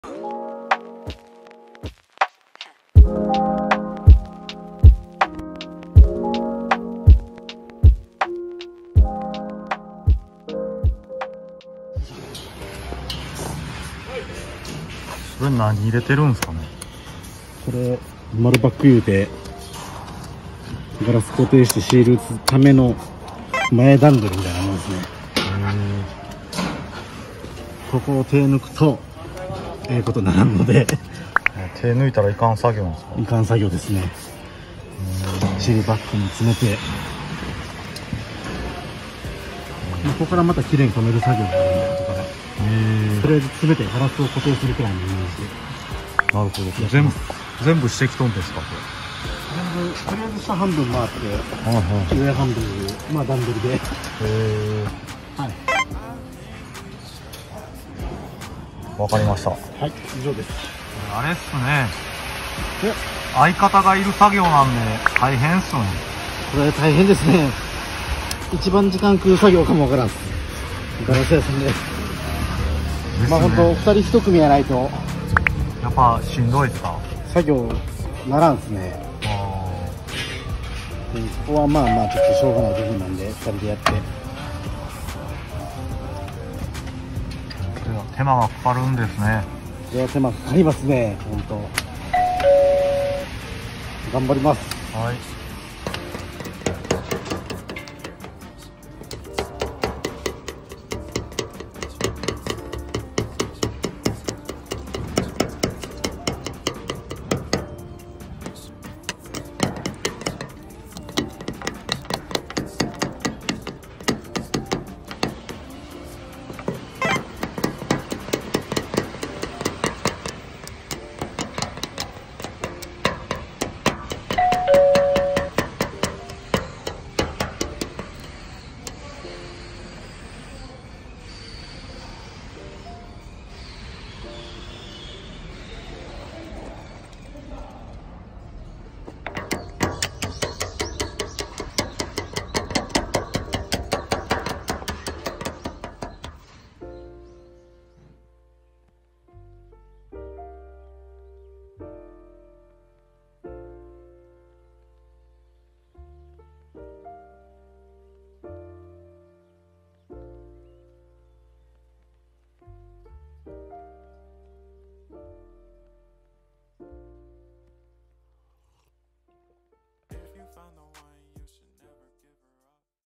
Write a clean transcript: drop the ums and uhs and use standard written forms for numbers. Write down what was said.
これ何入れてるんですかね。 これ丸バック言うてガラス固定してシール打つための前段取りみたいなもんですね。ここを手抜くとことにならんので手抜いたらいかん作業なんですか。 いかん作業ですね。シールバッグに詰めてここからまたきれいに留める作業があるんで、後からとりあえず全てガラスを固定するくらいのイメージで。 なるほど。全部してきとんですかこれ。 とりあえず下半分回って、上半分まあ段取りで。はい。 わかりました。 はい、以上です。 あれっすね。相方がいる作業なんで大変っすね。 これ大変ですね。一番時間食う作業かもわからんす。ガラス屋さんで。まあ本当2人1組やないとやっぱしんどいですか。 作業ならんですね。ここはまあまあちょっとしょうがない部分なんで2人でやって。 手間がかかるんですね。 いや手間かかりますね。本当頑張ります。 はい。